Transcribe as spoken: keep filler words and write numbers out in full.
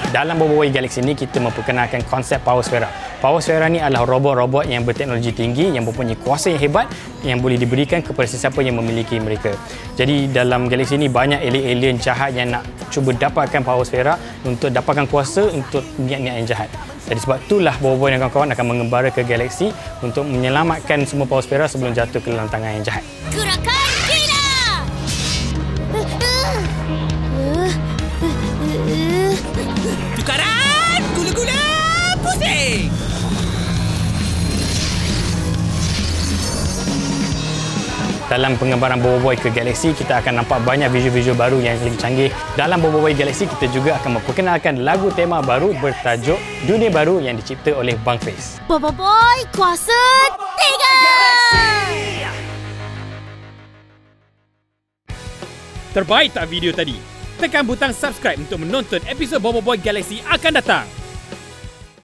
Dalam Bobo Boy Galaxy ini kita memperkenalkan konsep Power Sphera. Power Sphera ni adalah robot-robot yang berteknologi tinggi, yang mempunyai kuasa yang hebat, yang boleh diberikan kepada sesiapa yang memiliki mereka. Jadi dalam Galaxy ini banyak alien-alien jahat yang nak cuba dapatkan Power Sphera untuk dapatkan kuasa untuk niat-niat yang jahat. Jadi sebab itulah Bobo Boy dan kawan-kawan akan mengembara ke Galaxy untuk menyelamatkan semua Power Sphera sebelum jatuh ke dalam tangan yang jahat. Gerakan gila! Tukaran! Gula-gula! Pusing! Dalam pengembaraan Bobo Boy ke Galaxy, kita akan nampak banyak visual-visual baru yang lebih canggih. Dalam Bobo Boy Galaxy, kita juga akan memperkenalkan lagu tema baru bertajuk Dunia Baru yang dicipta oleh Bang Face. Bobo Boy Kuasa tiga! Terbaik tak video tadi? Tekan butang subscribe untuk menonton episod Bobo Boy Galaxy akan datang.